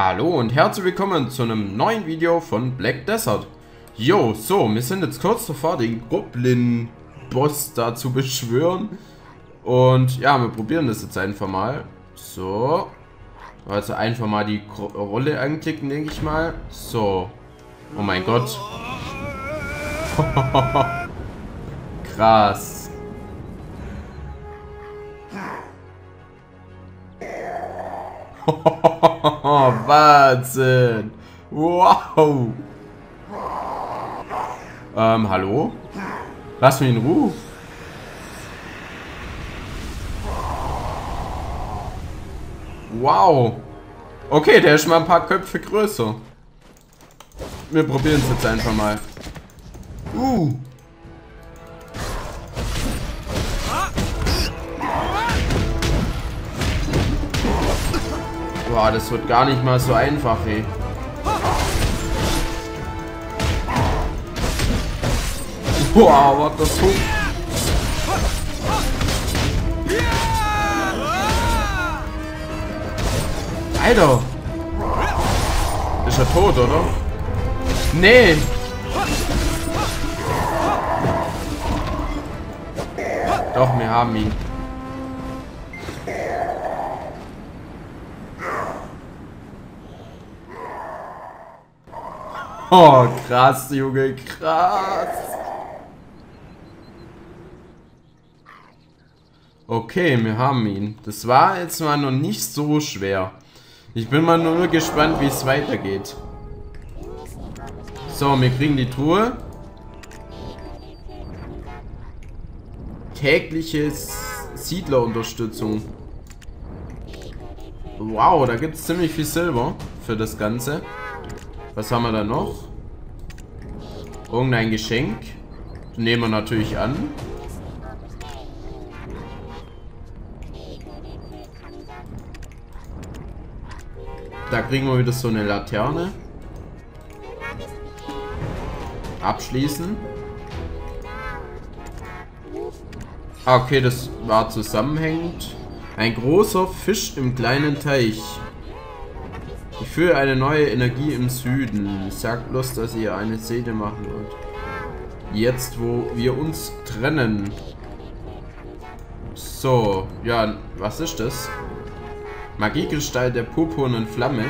Hallo und herzlich willkommen zu einem neuen Video von Black Desert. Jo, so, wir sind jetzt kurz davor, den Goblin-Boss da zu beschwören. Und ja, wir probieren das jetzt einfach mal. So. Also einfach mal die Rolle anklicken, denke ich mal. So. Oh mein Gott. Krass. Wahnsinn! Wow! Hallo? Lass mich in Ruhe! Wow! Okay, der ist mal ein paar Köpfe größer. Wir probieren es jetzt einfach mal. Boah, das wird gar nicht mal so einfach, ey. Boah, was das so. Alter! Ist er tot, oder? Nee! Doch, wir haben ihn. Oh, krass, Junge, krass. Okay, wir haben ihn. Das war jetzt mal noch nicht so schwer. Ich bin mal nur gespannt, wie es weitergeht. So, wir kriegen die Truhe. Tägliche Siedlerunterstützung. Wow, da gibt es ziemlich viel Silber für das Ganze. Was haben wir da noch? Irgendein Geschenk. Nehmen wir natürlich an. Da kriegen wir wieder so eine Laterne. Abschließen. Ah, okay, das war zusammenhängend. Ein großer Fisch im kleinen Teich. Ich fühle eine neue Energie im Süden. Sagt bloß, dass ihr eine Szene machen wollt. Jetzt, wo wir uns trennen. So, ja, was ist das? Magiekristall der purpurnen Flamme.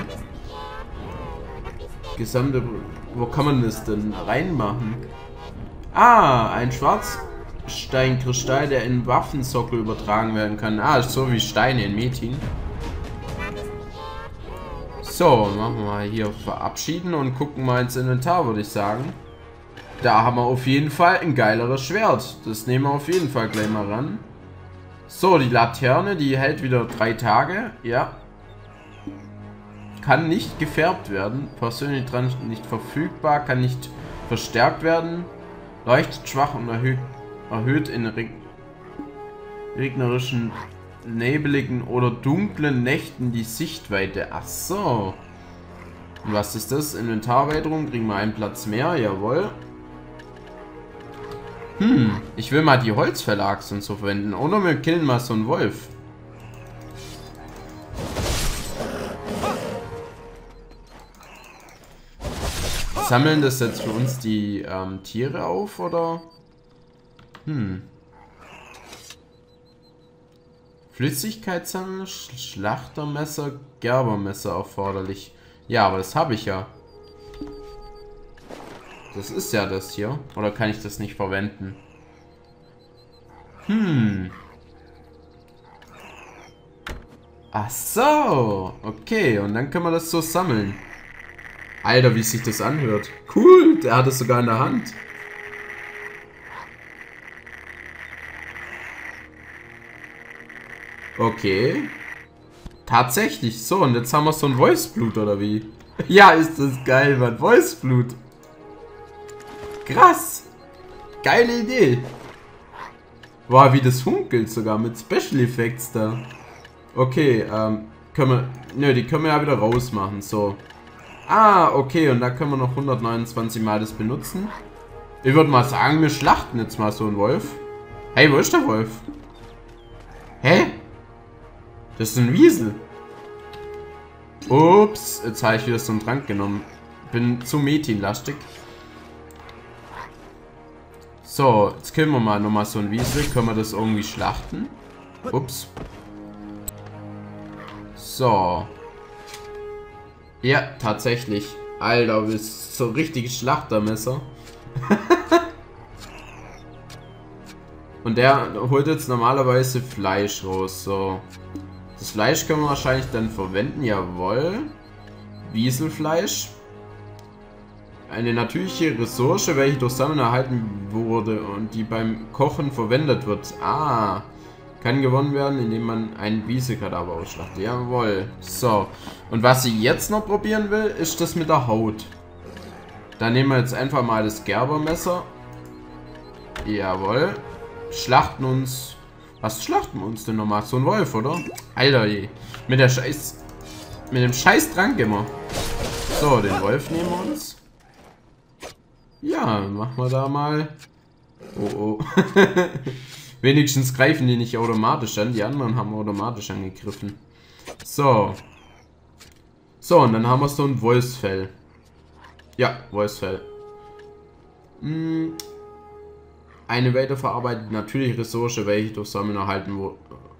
Gesamte... Wo kann man das denn reinmachen? Ah, ein Schwarzsteinkristall, der in Waffensockel übertragen werden kann. Ah, so wie Steine in Metin. So, machen wir mal hier verabschieden und gucken mal ins Inventar, würde ich sagen. Da haben wir auf jeden Fall ein geileres Schwert. Das nehmen wir auf jeden Fall gleich mal ran. So, die Laterne, die hält wieder 3 Tage. Ja. Kann nicht gefärbt werden. Persönlich dran nicht verfügbar. Kann nicht verstärkt werden. Leuchtet schwach und erhöht in regnerischen, nebeligen oder dunklen Nächten die Sichtweite. Ach so. Und was ist das? Inventarerweiterung. Kriegen wir einen Platz mehr. Jawohl. Ich will mal die Holzverlags und so verwenden. Oder wir killen mal so einen Wolf. Sammeln das jetzt für uns die Tiere auf, oder? Flüssigkeitssammler, Schlachtermesser, Gerbermesser erforderlich. Ja, aber das habe ich ja. Das ist ja das hier. Oder kann ich das nicht verwenden? Ach so. Okay, und dann können wir das so sammeln. Alter, wie sich das anhört. Cool, der hat es sogar in der Hand. Okay. Tatsächlich. So, und jetzt haben wir so ein Wolfsblut, oder wie? Ja, ist das geil, Mann. Wolfsblut. Krass. Geile Idee. Wow, wie das funkelt sogar mit Special Effects da. Okay, können wir... Nö, die können wir ja wieder rausmachen. So. Ah, okay, und da können wir noch 129 Mal das benutzen. Ich würde mal sagen, wir schlachten jetzt mal so einen Wolf. Hey, wo ist der Wolf? Hä? Das ist ein Wiesel. Ups, jetzt habe ich wieder so einen Trank genommen. Bin zu Metin-lastig. So, jetzt killen wir mal nochmal so ein Wiesel. Können wir das irgendwie schlachten? Ups. So. Ja, tatsächlich. Alter, du bist so ein richtiges Schlachtermesser. Und der holt jetzt normalerweise Fleisch raus. So. Das Fleisch können wir wahrscheinlich dann verwenden. Jawohl. Wieselfleisch. Eine natürliche Ressource, welche durch Sammeln erhalten wurde und die beim Kochen verwendet wird. Ah. Kann gewonnen werden, indem man einen Wieselkadaver ausschlachtet. Jawohl. So. Und was ich jetzt noch probieren will, ist das mit der Haut. Da nehmen wir jetzt einfach mal das Gerbermesser. Jawohl. Schlachten uns... Was schlachten wir uns denn nochmal? So ein Wolf, oder? Alter, je. Mit dem Scheiß Trank immer. So, den Wolf nehmen wir uns. Ja, machen wir da mal... Oh, oh. Wenigstens greifen die nicht automatisch an. Die anderen haben automatisch angegriffen. So. So, und dann haben wir so ein Wolfsfell. Ja, Wolfsfell. Eine weiterverarbeitete natürliche Ressource, welche durch Sammeln erhalten wurde.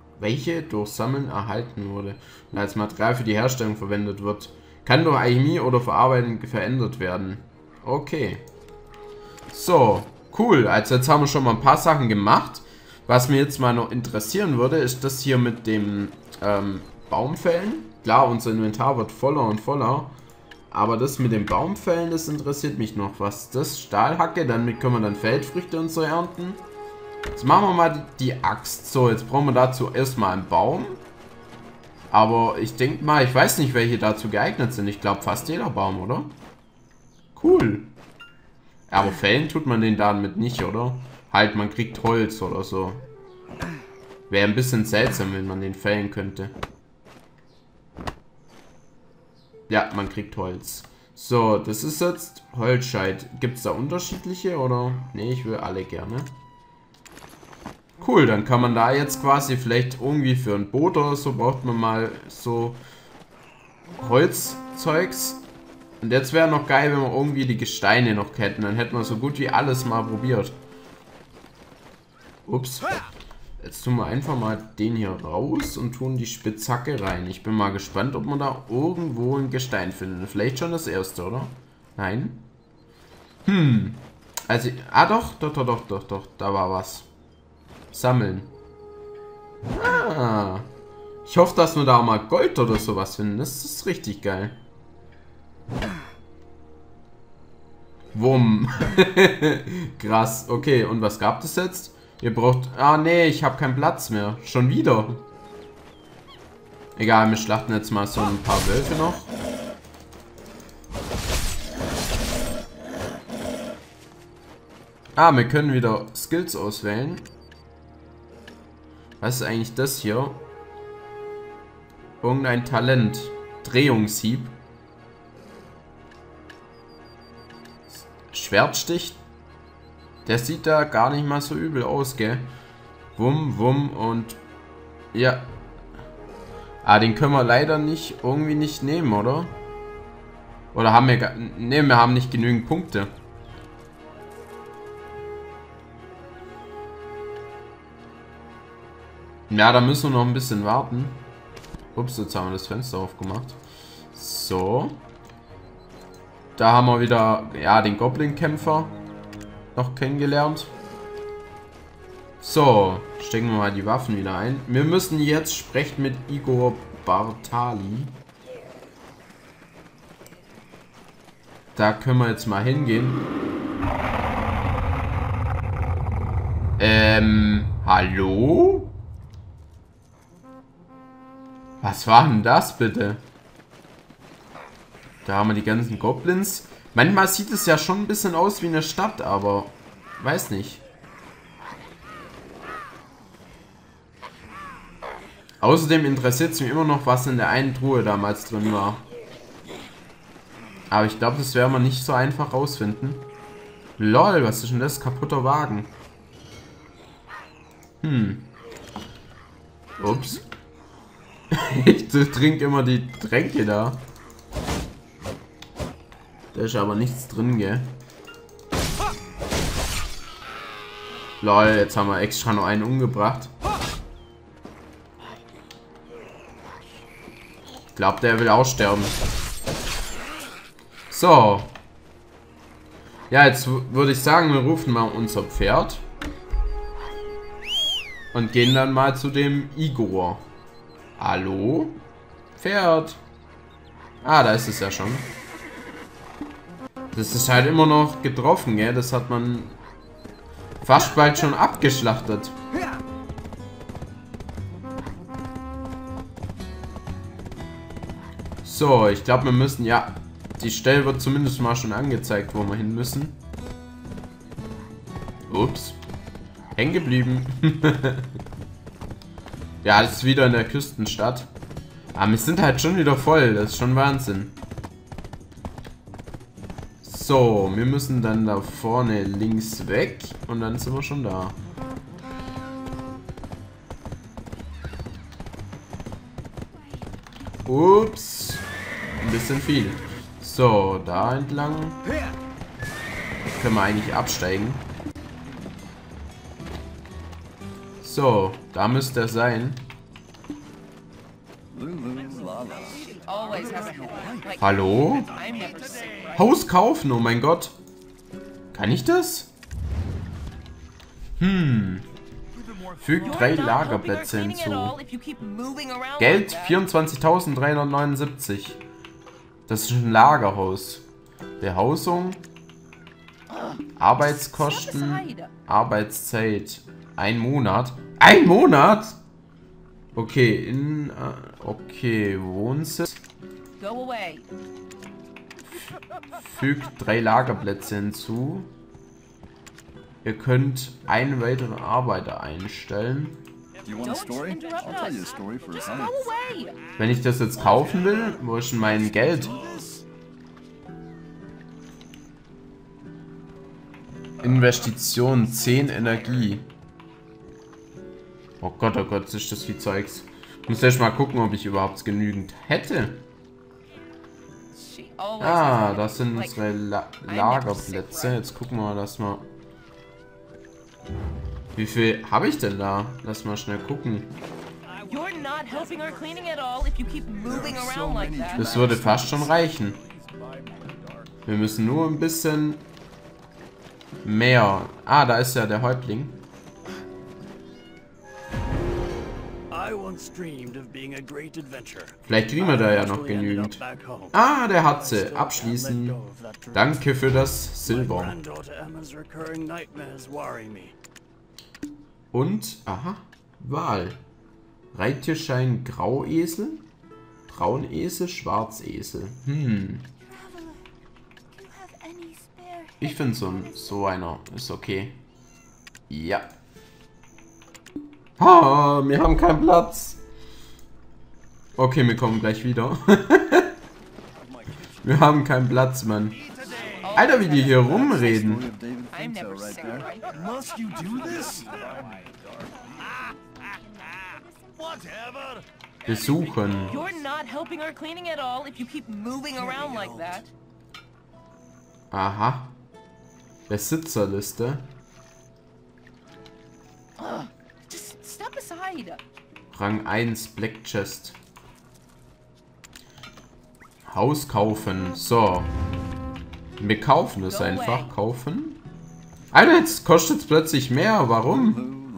Und als Material für die Herstellung verwendet wird. Kann durch Alchemie oder Verarbeitung verändert werden. Okay. So, cool. Also jetzt haben wir schon mal ein paar Sachen gemacht. Was mir jetzt mal noch interessieren würde, ist das hier mit dem Baumfällen. Klar, unser Inventar wird voller und voller. Aber das mit dem Baumfällen, das interessiert mich noch. Was das? Stahlhacke, damit können wir dann Feldfrüchte und so ernten. Jetzt machen wir mal die Axt. So, jetzt brauchen wir dazu erstmal einen Baum. Aber ich denke mal, ich weiß nicht, welche dazu geeignet sind. Ich glaube fast jeder Baum, oder? Cool. Aber fällen tut man den damit nicht, oder? Halt, man kriegt Holz oder so. Wäre ein bisschen seltsam, wenn man den fällen könnte. Ja, man kriegt Holz. So, das ist jetzt Holzscheit. Gibt es da unterschiedliche oder? Ne, ich will alle gerne. Cool, dann kann man da jetzt quasi vielleicht irgendwie für ein Boot oder so braucht man mal so Holzzeugs. Und jetzt wäre noch geil, wenn wir irgendwie die Gesteine noch hätten. Dann hätten wir so gut wie alles mal probiert. Ups. Jetzt tun wir einfach mal den hier raus und tun die Spitzhacke rein. Ich bin mal gespannt, ob man da irgendwo ein Gestein findet. Vielleicht schon das erste, oder? Nein? Also, doch. Da war was. Sammeln. Ah. Ich hoffe, dass wir da mal Gold oder sowas finden. Das ist richtig geil. Wumm. Krass. Okay, und was gab es jetzt? Ihr braucht... Ah, nee, ich habe keinen Platz mehr. Schon wieder. Egal, wir schlachten jetzt mal so ein paar Wölfe noch. Ah, wir können wieder Skills auswählen. Was ist eigentlich das hier? Irgendein Talent. Drehungshieb. Schwertstich. Der sieht da gar nicht mal so übel aus, gell? Wumm, wumm und... Ja. Ah, den können wir leider nicht... Irgendwie nicht nehmen, oder? Oder haben wir... Ne, wir haben nicht genügend Punkte. Ja, da müssen wir noch ein bisschen warten. Ups, jetzt haben wir das Fenster aufgemacht. So. Da haben wir wieder... Ja, den Goblin-Kämpfer noch kennengelernt. So, stecken wir mal die Waffen wieder ein. Wir müssen jetzt sprechen mit Igor Bartali. Da können wir jetzt mal hingehen. Hallo? Was war denn das bitte? Da haben wir die ganzen Goblins. Manchmal sieht es ja schon ein bisschen aus wie eine Stadt, aber weiß nicht. Außerdem interessiert es mich immer noch, was in der einen Truhe damals drin war. Aber ich glaube, das werden wir nicht so einfach rausfinden. Lol, was ist denn das? Kaputter Wagen. Ups. Ich trinke immer die Tränke da. Da ist aber nichts drin, gell? Lol, jetzt haben wir extra noch einen umgebracht. Ich glaube, der will auch sterben. So. Ja, jetzt würde ich sagen, wir rufen mal unser Pferd. Und gehen dann mal zu dem Igor. Hallo? Pferd. Ah, da ist es ja schon. Das ist halt immer noch getroffen, gell? Das hat man fast bald schon abgeschlachtet. So, ich glaube, wir müssen... Ja, die Stelle wird zumindest mal schon angezeigt, wo wir hin müssen. Ups. Hängen geblieben. Ja, das ist wieder in der Küstenstadt. Aber wir sind halt schon wieder voll. Das ist schon Wahnsinn. So, wir müssen dann da vorne links weg. Und dann sind wir schon da. Ups. Ein bisschen viel. So, da entlang. Können wir eigentlich absteigen. So, da müsste er sein. Hallo? Haus kaufen, oh mein Gott. Kann ich das? Fügt 3 Lagerplätze hinzu. Geld 24.379. Das ist ein Lagerhaus. Behausung. Arbeitskosten. Arbeitszeit. 1 Monat. 1 Monat? Okay, okay, Wohnsitz. Fügt 3 Lagerplätze hinzu. Ihr könnt einen weiteren Arbeiter einstellen. Wenn ich das jetzt kaufen will, wo ist denn mein Geld? Investition 10 Energie. Oh Gott, ist das viel Zeugs. Ich muss erst mal gucken, ob ich überhaupt genügend hätte. Ah, das sind unsere Lagerplätze. Jetzt gucken wir mal, dass wir... Wie viel habe ich denn da? Lass mal schnell gucken. Das würde fast schon reichen. Wir müssen nur ein bisschen mehr... Ah, da ist ja der Häuptling. Vielleicht kriegen wir da ja noch genügend. Ah, der hat sie. Abschließen. Danke für das Silber. Und, aha, Wahl. Reittierschein Grauesel, Braunesel, Schwarzesel. Ich finde so einer ist okay. Ja. Ah, wir haben keinen Platz. Okay, wir kommen gleich wieder. Wir haben keinen Platz, Mann. Alter, wie die hier rumreden. Besuchen. Aha. Besitzerliste. Rang 1, Black Chest. Haus kaufen. So. Wir kaufen es einfach. Kaufen. Alter, jetzt kostet es plötzlich mehr. Warum?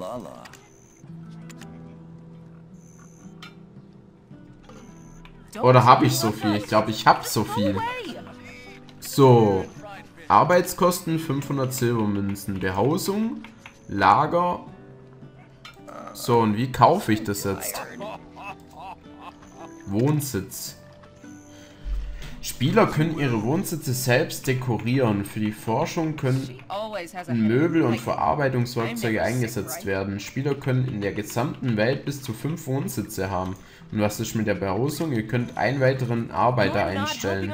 Oder habe ich so viel? Ich glaube, ich habe so viel. So. Arbeitskosten 500 Silbermünzen. Behausung. Lager. So, und wie kaufe ich das jetzt? Wohnsitz. Spieler können ihre Wohnsitze selbst dekorieren. Für die Forschung können Möbel und Verarbeitungswerkzeuge eingesetzt werden. Spieler können in der gesamten Welt bis zu 5 Wohnsitze haben. Und was ist mit der Behausung? Ihr könnt einen weiteren Arbeiter einstellen.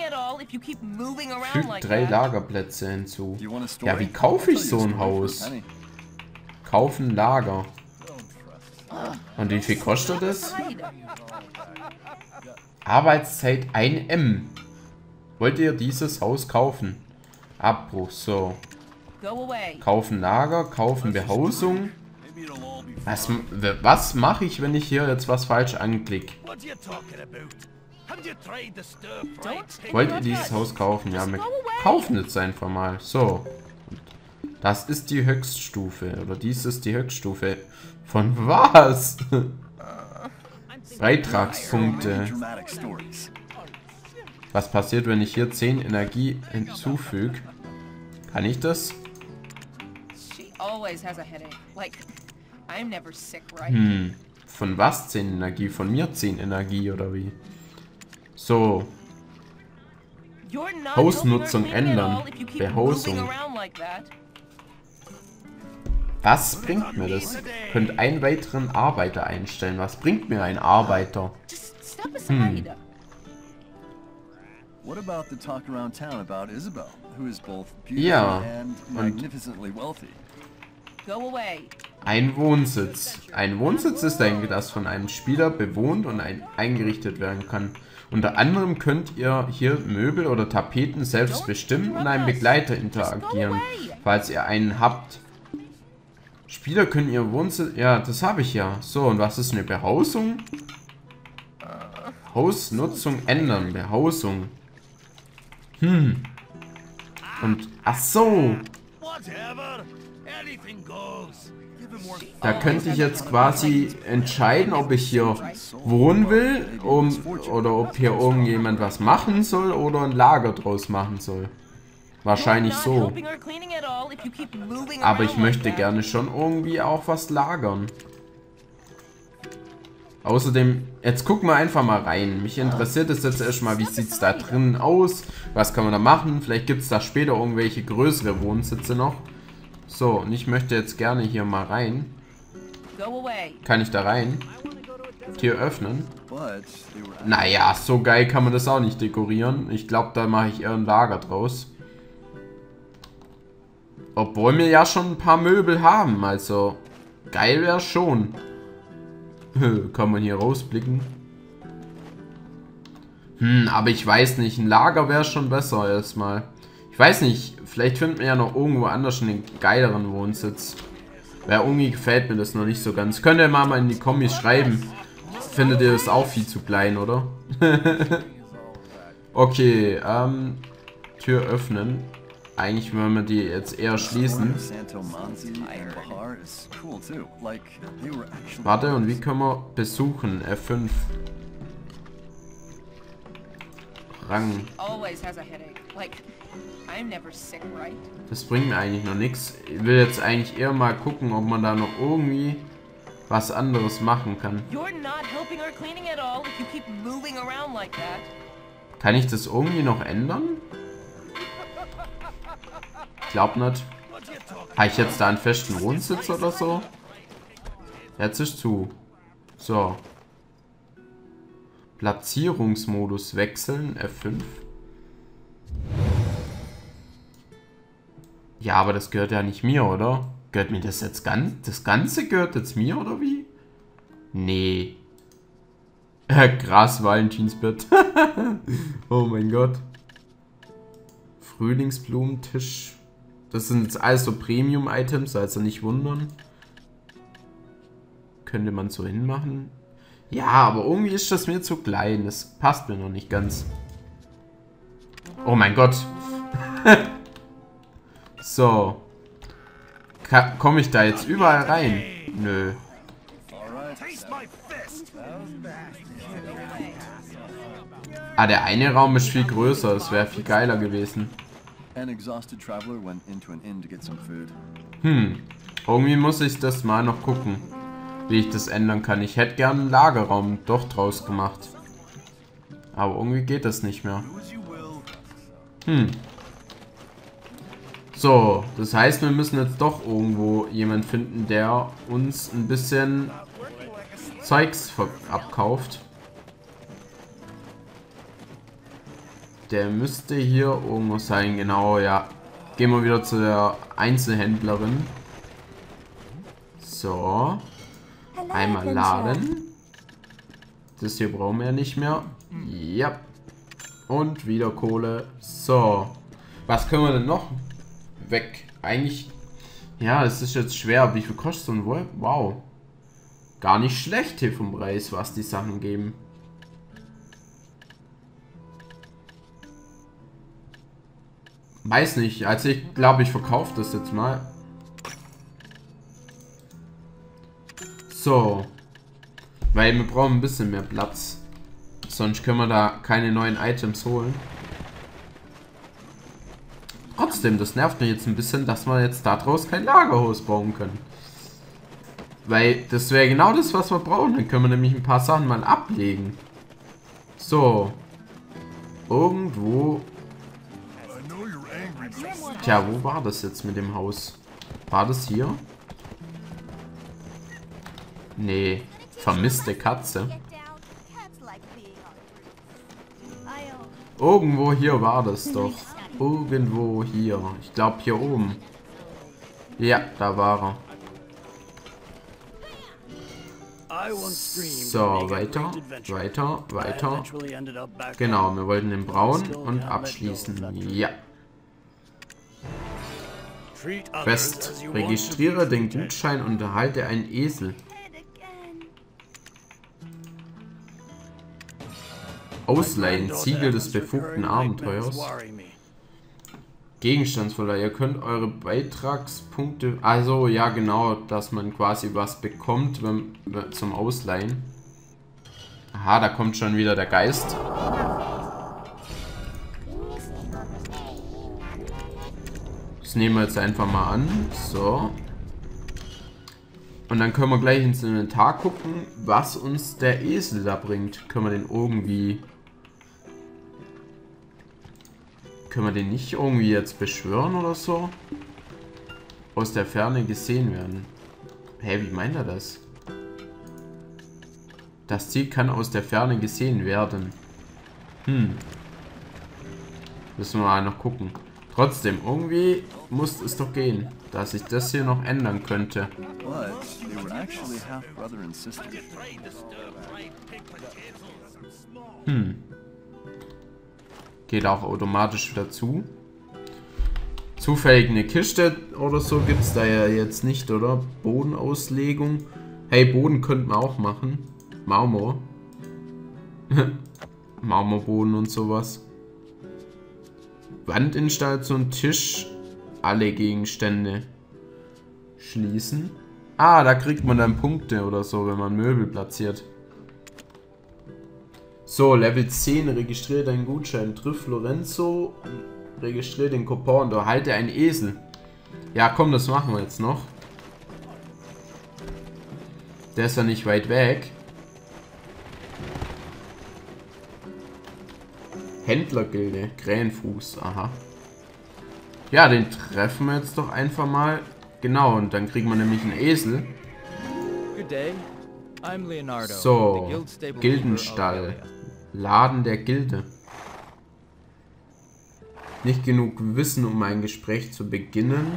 Fügt 3 Lagerplätze hinzu. Ja, wie kaufe ich so ein Haus? Kaufen Lager. Und wie viel kostet es? Arbeitszeit 1 M. Wollt ihr dieses Haus kaufen? Abbruch, so. Kaufen Lager, kaufen Behausung. Was mache ich, wenn ich hier jetzt was falsch anklicke? Wollt ihr dieses Haus kaufen? Ja, wir kaufen jetzt einfach mal. So. Das ist die Höchststufe. Oder dies ist die Höchststufe. Von was? Beitragspunkte. Was passiert, wenn ich hier 10 Energie hinzufüge? Kann ich das? Von was 10 Energie? Von mir 10 Energie oder wie? So. Hausnutzung ändern. Behausung. Was bringt mir das? Könnt einen weiteren Arbeiter einstellen. Was bringt mir ein Arbeiter? Ja, und ein Wohnsitz. Ein Wohnsitz ist ein, das von einem Spieler bewohnt und eingerichtet werden kann. Unter anderem könnt ihr hier Möbel oder Tapeten selbst bestimmen und einen Begleiter interagieren, falls ihr einen habt. Spieler können ihr Wohnsitz... Ja, das habe ich ja. So, und was ist eine Behausung? Hausnutzung ändern. Behausung. Und... Ach so. Da könnte ich jetzt quasi entscheiden, ob ich hier wohnen will, oder ob hier irgendjemand was machen soll oder ein Lager draus machen soll. Wahrscheinlich so. Aber ich möchte gerne schon irgendwie auch was lagern. Außerdem, jetzt gucken wir einfach mal rein. Mich interessiert es jetzt erstmal, wie sieht es da drin aus? Was kann man da machen? Vielleicht gibt es da später irgendwelche größere Wohnsitze noch. So, und ich möchte jetzt gerne hier mal rein. Kann ich da rein? Tür öffnen? Naja, so geil kann man das auch nicht dekorieren. Ich glaube, da mache ich eher ein Lager draus. Obwohl wir ja schon ein paar Möbel haben, also geil wäre schon. Kann man hier rausblicken. Aber ich weiß nicht, ein Lager wäre schon besser erstmal. Ich weiß nicht, vielleicht finden wir ja noch irgendwo anders einen geileren Wohnsitz. Weil irgendwie gefällt mir das noch nicht so ganz. Könnt ihr mal in die Kommis schreiben. Findet ihr das auch viel zu klein, oder? Okay, Tür öffnen. Eigentlich wollen wir die jetzt eher schließen. Warte, und wie können wir besuchen? F5. Rang. Das bringt mir eigentlich noch nichts. Ich will jetzt eigentlich eher mal gucken, ob man da noch irgendwie was anderes machen kann. Kann ich das irgendwie noch ändern? Ich glaube nicht. Habe ich jetzt da einen festen Wohnsitz oder so? Jetzt ist zu. So. Platzierungsmodus wechseln. F5. Ja, aber das gehört ja nicht mir, oder? Gehört mir das jetzt ganz? Das Ganze gehört jetzt mir, oder wie? Nee. Krass, Valentinsbett. Oh mein Gott. Frühlingsblumenttisch. Das sind jetzt alles so Premium-Items, also nicht wundern. Könnte man so hinmachen. Ja, aber irgendwie ist das mir zu klein. Das passt mir noch nicht ganz. Oh mein Gott. So. Komme ich da jetzt überall rein? Nö. Ah, der eine Raum ist viel größer. Das wäre viel geiler gewesen. Irgendwie muss ich das mal noch gucken, wie ich das ändern kann. Ich hätte gern einen Lagerraum doch draus gemacht. Aber irgendwie geht das nicht mehr. So, das heißt, wir müssen jetzt doch irgendwo jemanden finden, der uns ein bisschen Zeugs abkauft. Der müsste hier irgendwo sein, genau, ja. Gehen wir wieder zu der Einzelhändlerin. So. Einmal laden. Das hier brauchen wir ja nicht mehr. Ja. Und wieder Kohle. So. Was können wir denn noch weg? Eigentlich... Ja, es ist jetzt schwer. Wie viel kostet so ein Wolf? Wow. Gar nicht schlecht hier vom Preis, was die Sachen geben. Weiß nicht. Also ich glaube, ich verkaufe das jetzt mal. So. Weil wir brauchen ein bisschen mehr Platz. Sonst können wir da keine neuen Items holen. Trotzdem, das nervt mich jetzt ein bisschen, dass wir jetzt daraus kein Lagerhaus bauen können. Weil das wäre genau das, was wir brauchen. Dann können wir nämlich ein paar Sachen mal ablegen. So. Irgendwo. Tja, wo war das jetzt mit dem Haus? War das hier? Nee. Vermisste Katze. Irgendwo hier war das doch. Irgendwo hier. Ich glaube hier oben. Ja, da war er. So, weiter, weiter, weiter. Genau, wir wollten den brauen und abschließen. Ja. Quest. Registriere den Gutschein und erhalte einen Esel. Ausleihen. Ziegel des befugten Abenteuers. Gegenstandsverleih. Ihr könnt eure Beitragspunkte... Also, ja genau, dass man quasi was bekommt zum Ausleihen. Aha, da kommt schon wieder der Geist. Das nehmen wir jetzt einfach mal an. So. Und dann können wir gleich ins Inventar gucken, was uns der Esel da bringt. Können wir den irgendwie... Können wir den nicht irgendwie jetzt beschwören oder so? Aus der Ferne gesehen werden. Hä, wie meint er das? Das Ziel kann aus der Ferne gesehen werden. Müssen wir mal noch gucken. Trotzdem, irgendwie muss es doch gehen, dass ich das hier noch ändern könnte. Geht auch automatisch wieder zu. Zufällig eine Kiste oder so gibt es da ja jetzt nicht, oder? Bodenauslegung. Hey, Boden könnten wir auch machen. Marmor. Marmorboden und sowas. Wandinstallation, Tisch. Alle Gegenstände schließen. Ah, da kriegt man dann Punkte oder so, wenn man Möbel platziert. So, Level 10, registriere deinen Gutschein. Triff Lorenzo, registriere den Coupon und erhalte einen Esel. Ja, komm, das machen wir jetzt noch. Der ist ja nicht weit weg. Händlergilde, Krähenfuß, aha. Ja, den treffen wir jetzt doch einfach mal. Genau, und dann kriegen wir nämlich einen Esel. So, Gildenstall. Laden der Gilde. Nicht genug Wissen, um ein Gespräch zu beginnen.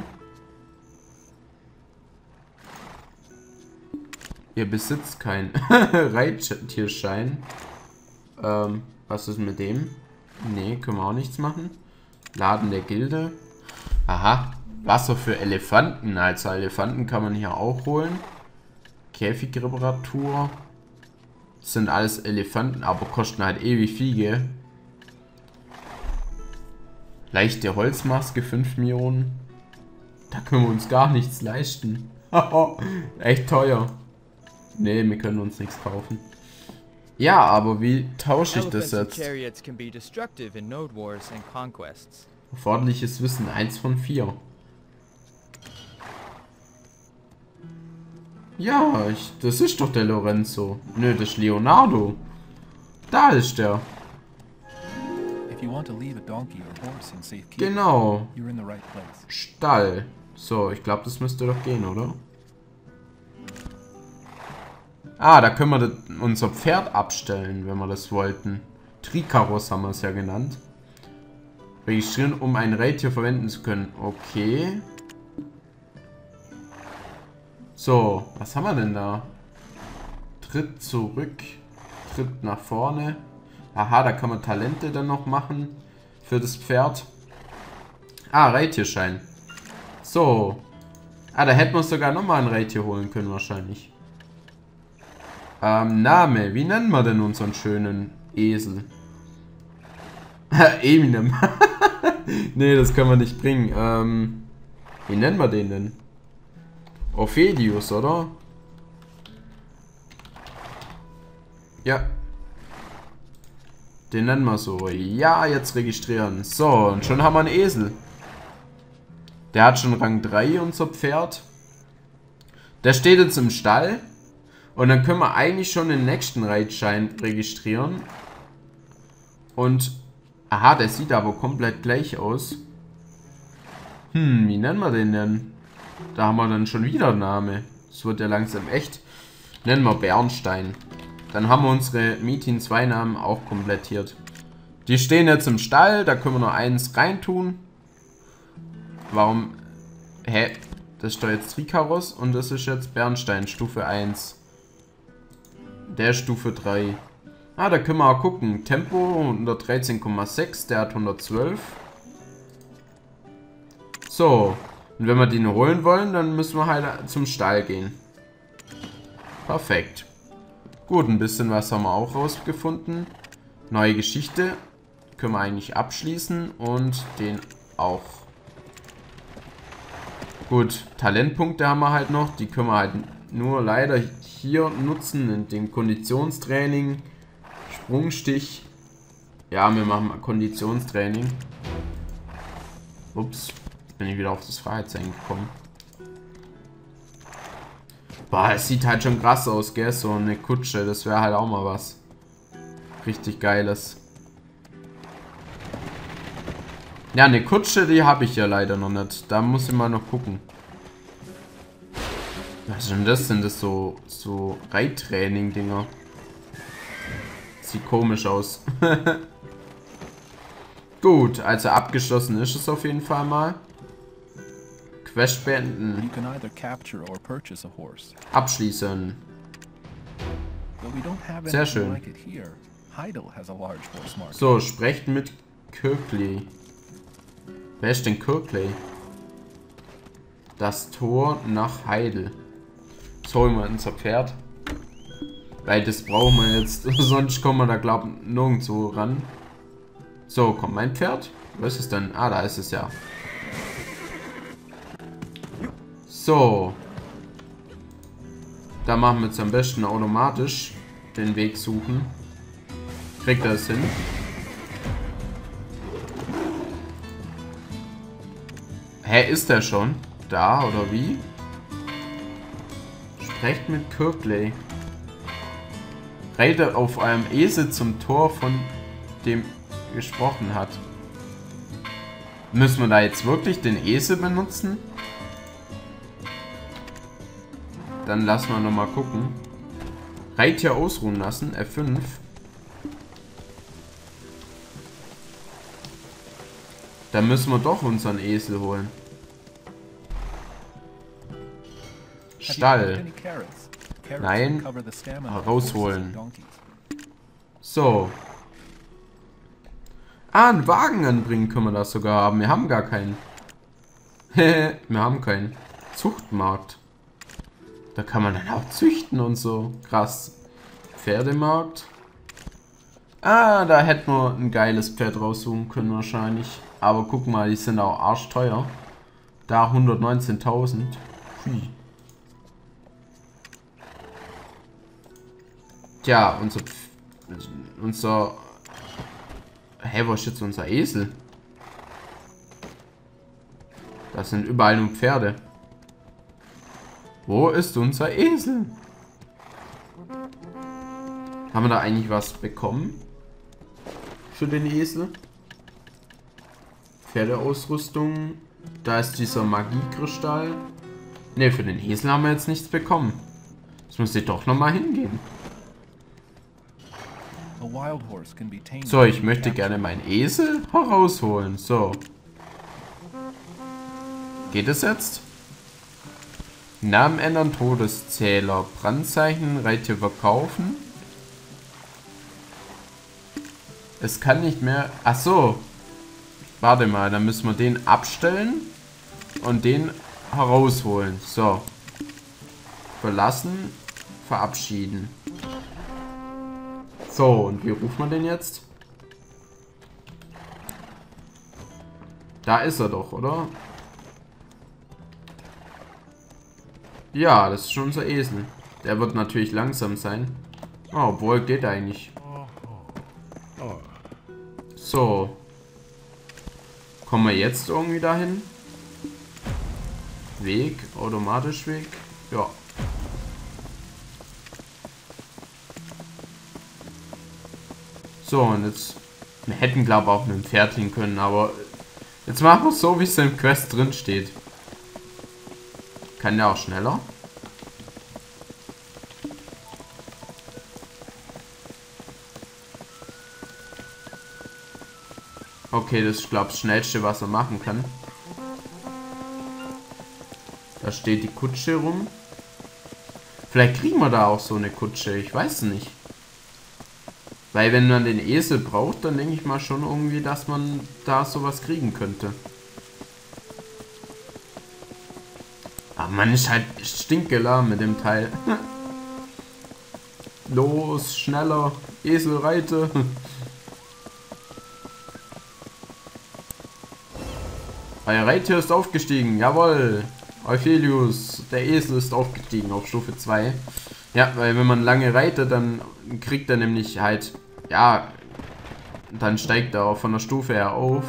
Ihr besitzt keinen Reittierschein. Was ist mit dem? Nee, können wir auch nichts machen. Laden der Gilde. Aha. Wasser für Elefanten. Also Elefanten kann man hier auch holen. Käfigreparatur. Das sind alles Elefanten, aber kosten halt ewig viel, gell? Leichte Holzmaske, 5 Millionen. Da können wir uns gar nichts leisten. Echt teuer. Nee, wir können uns nichts kaufen. Ja, aber wie tausche ich das jetzt? Erforderliches Wissen, 1 von 4. Ja, das ist doch der Lorenzo. Nö, das ist Leonardo. Da ist der. Genau. Stall. So, ich glaube, das müsste doch gehen, oder? Ah, da können wir unser Pferd abstellen, wenn wir das wollten. Trikaros haben wir es ja genannt. Registrieren, um ein Reittier verwenden zu können. Okay. So, was haben wir denn da? Tritt zurück. Tritt nach vorne. Aha, da kann man Talente dann noch machen für das Pferd. Ah, Reitierschein. So. Ah, da hätten wir sogar nochmal ein Reittier holen können wahrscheinlich. Name. Wie nennen wir denn unseren schönen Esel? Eminem. Nee, das können wir nicht bringen. Wie nennen wir den denn? Ophelius, oder? Ja. Den nennen wir so. Ja, jetzt registrieren. So, und schon haben wir einen Esel. Der hat schon Rang 3, unser Pferd. Der steht jetzt im Stall. Und dann können wir eigentlich schon den nächsten Reitschein registrieren. Und... Aha, der sieht aber komplett gleich aus. Wie nennen wir den denn? Da haben wir dann schon wieder einen Namen. Das wird ja langsam echt. Nennen wir Bernstein. Dann haben wir unsere Meeting 2 Namen auch komplettiert. Die stehen jetzt im Stall. Da können wir noch eins reintun. Warum? Hä? Das ist doch jetzt Trikaros und das ist jetzt Bernstein, Stufe 1. Der Stufe 3. Ah, da können wir auch gucken. Tempo 113,6, der hat 112. So. Und wenn wir den holen wollen, dann müssen wir halt zum Stall gehen. Perfekt. Gut, ein bisschen was haben wir auch rausgefunden. Neue Geschichte. Können wir eigentlich abschließen und den auch. Gut, Talentpunkte haben wir halt noch. Die können wir halt nur leider hier nutzen in dem Konditionstraining. Sprungstich. Ja, wir machen mal Konditionstraining. Ups, bin ich wieder auf das Fahrzeichen gekommen. Boah, es sieht halt schon krass aus, gell? So eine Kutsche, das wäre halt auch mal was. Richtig geiles. Ja, eine Kutsche, die habe ich ja leider noch nicht. Da muss ich mal noch gucken. Was ist denn das? Sind das so Reittraining-Dinger? Sieht komisch aus. Gut, also abgeschlossen ist es auf jeden Fall mal. Quest beenden. Abschließen. Sehr schön. So, sprecht mit Kirkley. Wer ist denn Kirkley? Das Tor nach Heidel. Jetzt holen wir unser Pferd. Weil das brauchen wir jetzt. Sonst kommen wir da, glaube ich, nirgendwo ran. So, kommt mein Pferd. Was ist es denn? Ah, da ist es ja. So. Da machen wir jetzt am besten automatisch den Weg suchen. Kriegt er es hin? Hä, ist der schon da oder wie? Sprecht mit Kirkley. Reite auf einem Esel zum Tor, von dem gesprochen hat. Müssen wir da jetzt wirklich den Esel benutzen? Dann lassen wir nochmal gucken. Reittier ausruhen lassen, F5. Dann müssen wir doch unseren Esel holen. Stall. Nein. Rausholen. So. Ah, einen Wagen anbringen können wir das sogar haben. Wir haben gar keinen. Wir haben keinen. Zuchtmarkt. Da kann man dann auch züchten und so. Krass. Pferdemarkt. Ah, da hätten wir ein geiles Pferd raussuchen können wahrscheinlich. Aber guck mal, die sind auch arschteuer. Da 119.000. Tja, unser... Hä, wo ist jetzt unser Esel? Das sind überall nur Pferde. Wo ist unser Esel? Haben wir da eigentlich was bekommen? Für den Esel? Pferdeausrüstung. Da ist dieser Magiekristall. Ne, für den Esel haben wir jetzt nichts bekommen. Das muss ich doch nochmal hingehen. So, ich möchte gerne meinen Esel herausholen. So. Geht es jetzt? Namen ändern, Todeszähler, Brandzeichen, Reittier verkaufen. Es kann nicht mehr... Ach so. Warte mal, dann müssen wir den abstellen und den herausholen. So. Verlassen, verabschieden. So, und wie ruft man den jetzt? Da ist er doch, oder? Ja, das ist schon unser Esel. Der wird natürlich langsam sein. Oh, obwohl, geht eigentlich. So. Kommen wir jetzt irgendwie dahin? Weg, automatisch Weg. Ja. So, und jetzt... Wir hätten, glaube ich, auch mit dem Pferd hin können, aber... Jetzt machen wir es so, wie es im Quest drin steht. Kann der auch schneller? Okay, das ist, glaube ich, das Schnellste, was er machen kann. Da steht die Kutsche rum. Vielleicht kriegen wir da auch so eine Kutsche, ich weiß es nicht. Weil wenn man den Esel braucht, dann denke ich mal schon irgendwie, dass man da sowas kriegen könnte. Aber man ist halt stinkelahm mit dem Teil. Los, schneller, Esel reite. Euer Reittier ist aufgestiegen, jawohl. Euphelius, der Esel ist aufgestiegen auf Stufe 2. Ja, weil wenn man lange reitet, dann kriegt er nämlich halt, ja, dann steigt er auch von der Stufe her auf.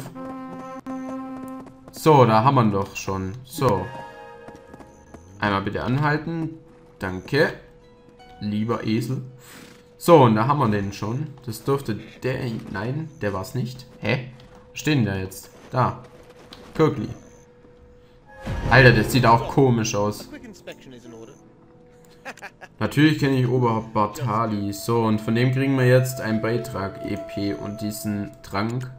So, da haben wir ihn doch schon. So. Einmal bitte anhalten. Danke. Lieber Esel. So, und da haben wir den schon. Das dürfte der... Nein, der war es nicht. Hä? Wo steht denn der jetzt? Da. Kirkli. Alter, das sieht auch komisch aus. Natürlich kenne ich Oberhaupt Bartali. So, und von dem kriegen wir jetzt einen Beitrag EP und diesen Trank.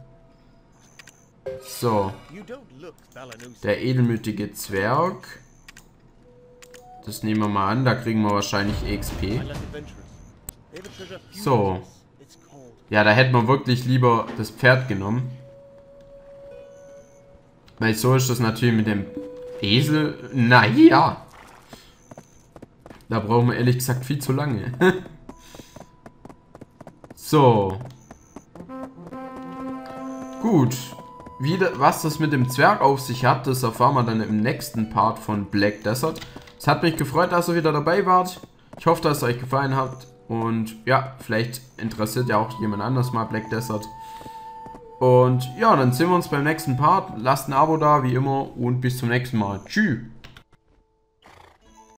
So. Der edelmütige Zwerg. Das nehmen wir mal an. Da kriegen wir wahrscheinlich EXP. So. Ja, da hätten wir wirklich lieber das Pferd genommen. Weil so ist das natürlich mit dem Esel. Naja. Da brauchen wir ehrlich gesagt viel zu lange. So. Gut. Was das mit dem Zwerg auf sich hat, das erfahren wir dann im nächsten Part von Black Desert. Es hat mich gefreut, dass ihr wieder dabei wart. Ich hoffe, dass es euch gefallen hat. Und ja, vielleicht interessiert ja auch jemand anders mal Black Desert. Und ja, dann sehen wir uns beim nächsten Part. Lasst ein Abo da, wie immer. Und bis zum nächsten Mal. Tschüss.